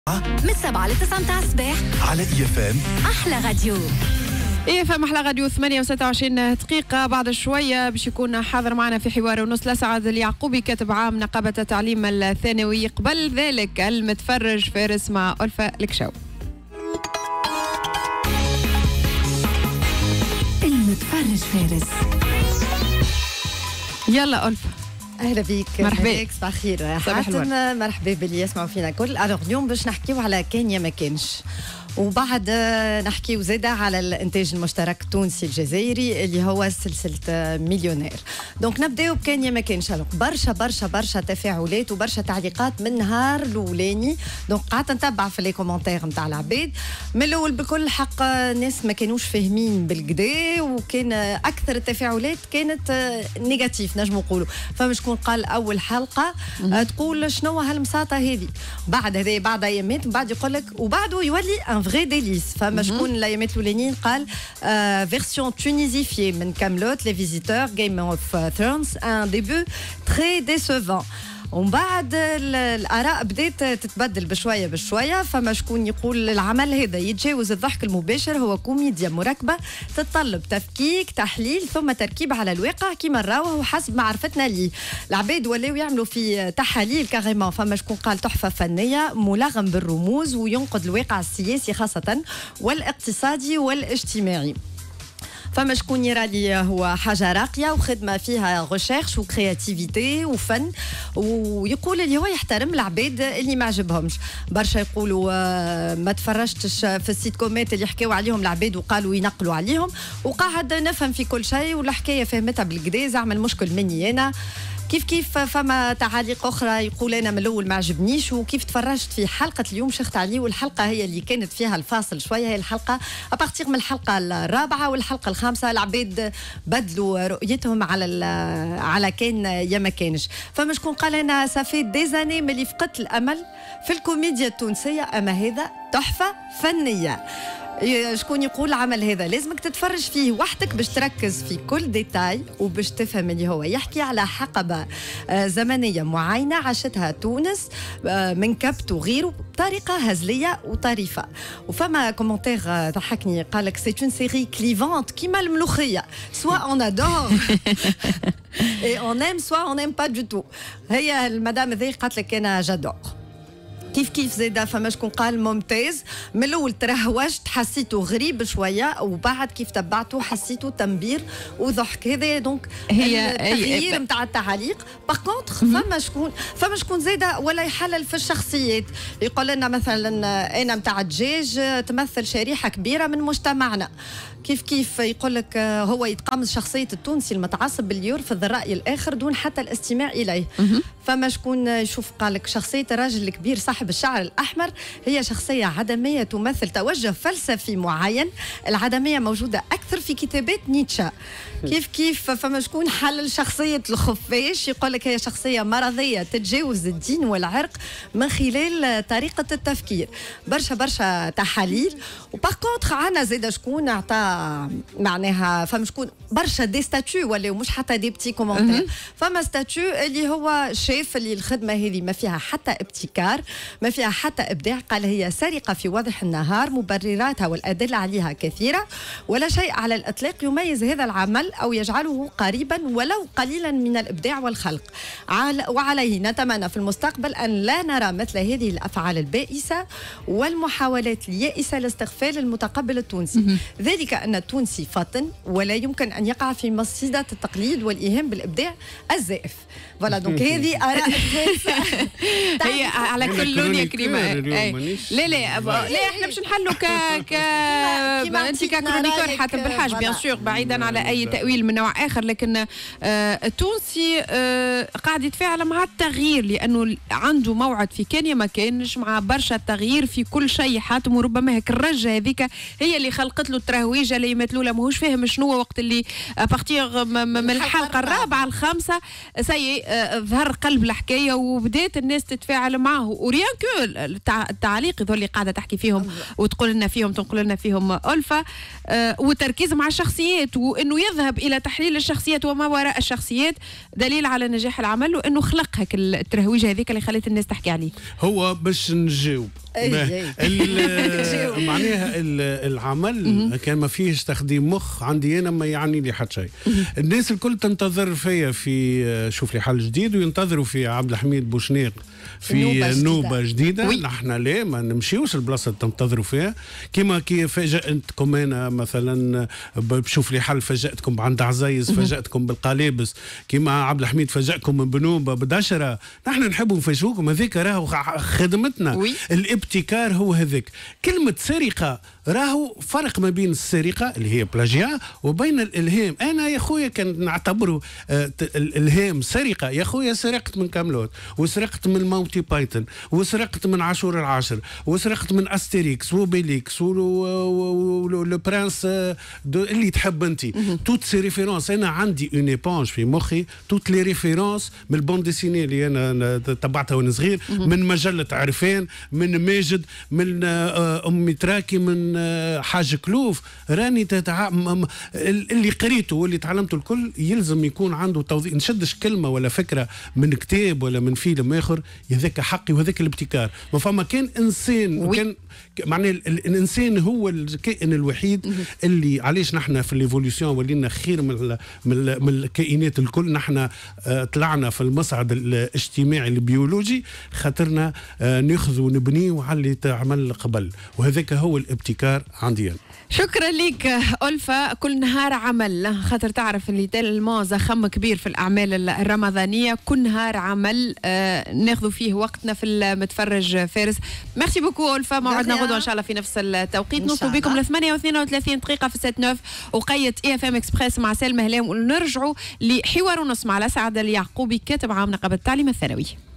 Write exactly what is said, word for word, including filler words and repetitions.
من سبعة لتسعة متاع الصباح على إي إف إم. أحلى راديو. إي إف إم أحلى راديو ثمانية وستة وعشرين دقيقة. بعد شوية باش يكون حاضر معنا في حوار ونص لسعد اليعقوبي كاتب عام نقابة التعليم الثانوي. قبل ذلك المتفرج فارس مع ألفا الكشاو. المتفرج فارس. يلا ألفا. اهلا بيك. مرحبا. صباح الخير حاتم. مرحبا باللي يسمعوا فينا الكل. الوغ اليوم باش نحكيو على كان يا ما كانش، وبعد نحكيو زاده على الانتاج المشترك التونسي الجزائري اللي هو سلسله مليونير. دونك نبداو بكان يا ما كانش. برشا برشا برشا تفاعلات وبرشا تعليقات من نهار الاولاني. دونك قعدت نتبع في لي كومونتير نتاع العباد من الاول. بكل حق ناس ما كانوش فاهمين بالكدا، وكان اكثر التفاعلات كانت نيجاتيف نجم نقولوا. فما شكون قال اول حلقه تقول شنو هالمساطه هذه، بعد هذا بعد ايامات بعد يقول لك وبعده يولي ان فري ديليس. فما شكون الايامات الاولانيين قال فيرسيون تونيزيفيي من كاملوت لي فيزيتور جيم اوف ثرونز ان ديبيو تري ديسوفون. ومن بعد الآراء بدات تتبدل بشوية بشوية. فما شكون يقول العمل هذا يتجاوز الضحك المباشر، هو كوميديا مركبة تتطلب تفكيك تحليل ثم تركيب على الواقع كما نراوه حسب معرفتنا ليه. العباد ولاو يعملوا في تحاليل كاريمون. فما شكون قال تحفة فنية ملغم بالرموز وينقد الواقع السياسي خاصة والاقتصادي والاجتماعي. فما شكون يرى لي هو حاجه راقيه وخدمه فيها ريشيرش وكرياتيفيتي وفن، ويقول اللي هو يحترم العباد اللي ما عجبهمش. برشا يقولوا ما تفرجتش في السيت كومات اللي حكاوا عليهم العباد وقالوا ينقلوا عليهم، وقاعد نفهم في كل شيء والحكايه فهمتها بالكدا. زعما المشكل مني انا. كيف كيف فما تعاليق اخرى يقول انا من الاول ما عجبنيش، وكيف تفرجت في حلقه اليوم شخت عليه، والحلقه هي اللي كانت فيها الفاصل شويه، هي الحلقه ابارتيغ من الحلقه الرابعه والحلقه الخامسه العباد بدلوا رؤيتهم على على كان يا ما كانش. فما شكون قال انا صافي ديزاني ملي فقدت الامل في الكوميديا التونسيه، اما هذا تحفه فنيه. شكون يقول العمل هذا لازمك تتفرج فيه وحدك باش تركز في كل ديتاي وباش تفهم اللي هو يحكي على حقبة زمنية معينة عاشتها تونس من كبت وغيره بطريقة هزلية وطريفة. وفما كومنتير ضحكني قال لك سي اون سيري كليفونت كيما الملوخية، سوا اون ادور اي اون ام سوا اون ام با دو تو. هي المدام ذي قالت لك انا جادور. كيف كيف زاده فما شكون قال ممتاز. من الاول ترهوجت حسيته غريب شويه، وبعد كيف تبعته حسيته تنبير وضحك. هذا دونك هي التغيير نتاع التعليق. باغ كونتخ فما شكون فما شكون زاده ولا يحلل في الشخصيات. يقول لنا مثلا انا نتاع الدجاج تمثل شريحه كبيره من مجتمعنا. كيف كيف يقول لك هو يتقمص شخصيه التونسي المتعصب اللي يرفض الراي الاخر دون حتى الاستماع اليه. فما شكون يشوف قال لك شخصيه الراجل الكبير صاحب الشعر الاحمر هي شخصيه عدميه تمثل توجه فلسفي معين. العدميه موجوده اكثر في كتابات نيتشه. كيف كيف فما شكون حلل شخصيه الخفاش. يقول لك هي شخصيه مرضيه تتجاوز الدين والعرق من خلال طريقه التفكير. برشا برشا تحاليل. وباغ كونتخ عندنا زاده شكون عطى معناها فما شكون برشا دي ستاتيو ولا مش حتى دي بتي كومونتير. فما ستاتيو اللي هو شايف اللي الخدمه هذه ما فيها حتى ابتكار ما فيها حتى ابداع. قال هي سرقه في وضح النهار، مبرراتها والادله عليها كثيره، ولا شيء على الاطلاق يميز هذا العمل او يجعله قريبا ولو قليلا من الابداع والخلق. وعليه نتمنى في المستقبل ان لا نرى مثل هذه الافعال البائسه والمحاولات اليائسه لاستغفال المتقبل التونسي. ذلك ان التونسي فطن ولا يمكن ان يقع في مصيده التقليد والايهام بالابداع الزائف. فوالا دونك هذه اراء الناس. هي على كل لون يا كريمه. لا لا لا احنا باش نحلوا ك ك انت ككرونيكور حاتم بالحاج بيان سور بعيدا على اي تاويل من نوع اخر. لكن التونسي قاعد يتفاعل مع التغيير لانه عنده موعد في كان يا ما كانش مع برشا تغيير في كل شيء حاتم. وربما هيك الرجه هذيك هي اللي خلقت له الترهويجه اللي يمثلوا له ماهوش فاهم شنو وقت اللي ابارتيغ من الحلقه الرابعه الخامسه سي ظهر قلب الحكايه وبدات الناس تتفاعل معه. وريان كو التعليق هذول اللي قاعده تحكي فيهم وتقول لنا فيهم تنقل لنا فيهم ألفة، آه والتركيز مع الشخصيات وانه يذهب الى تحليل الشخصيات وما وراء الشخصيات دليل على نجاح العمل، وانه خلق هيك الترويج هذيك اللي خلت الناس تحكي عليه. هو باش نجاوب معناها العمل كان ما فيهش تخديم مخ عندي انا ما يعني لي حتى شيء. الناس الكل تنتظر فيا في شوف لي حل جديد وينتظروا في عبد الحميد بوشنيق في نوبه جديده. نحن لا ما نمشيوش البلاصه تنتظروا فيها كيما كي فاجأتكم انا مثلا بشوف لي حل، فاجأتكم عند عزيز، فاجأتكم بالقلابس، كيما عبد الحميد فاجأكم من بنوبه بدشره. نحن نحبوا نفاجئوكم، هذيك راهو خدمتنا. الابتكار هو هذاك. كلمه سرقه راهو فرق ما بين السرقه اللي هي بلاجيا وبين الالهام. انا يا خويا كان نعتبره آه الالهام سرقه. يا خويا سرقت من كاملوت، وسرقت من مونتي بايثون، وسرقت من عاشور العاشر، وسرقت من استيريكس وبيليكس ولو برانس اللي تحب انت. توت سي ريفيرونس انا عندي اون ايبونج في مخي، توت لي ريفيرونس من البون ديسيني اللي انا تبعتها وانا صغير، من مجله عرفان، من ماجد، من امي تراكي، من حاج كلوف. راني تتع... اللي قريته واللي تعلمته الكل يلزم يكون عنده توظيف. نشدش كلمه ولا فكره من كتاب ولا من فيلم اخر، هذاك حقي وهذاك الابتكار. ما فما كان انسان وكان معناه الانسان هو الكائن الوحيد اللي علاش نحن في الايفوليوشن ولينا خير من من الكائنات الكل. نحن طلعنا في المصعد الاجتماعي البيولوجي خاطرنا ناخذ ونبنيه على اللي تعمل قبل، وهذاك هو الابتكار عندي أنا. شكرا لك ألفة. كل نهار عمل، خاطر تعرف اللي تلمو زخم كبير في الأعمال الرمضانية. كل نهار عمل آه ناخذ فيه وقتنا في المتفرج فارس. ميرسي بوكو ألفة. موعدنا غدوة إن شاء الله في نفس التوقيت. نوصل بكم ل ثمانية واثنين وثلاثين دقيقة في ست نوف وقية اي اف ام اكسبريس مع سلمى هلام، ونرجعوا لحوار ونص مع الأسعد اليعقوبي كاتب عام نقابة التعليم الثانوي.